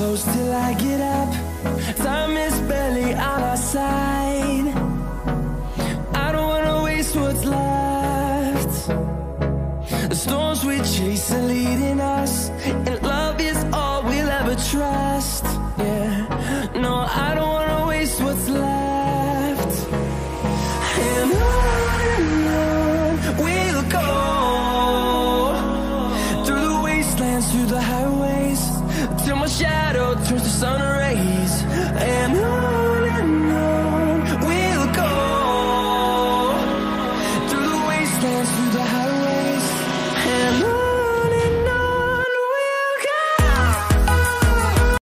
close till I get up. Time is barely on our side. I don't wanna waste what's left. The storms we chase are leading us, and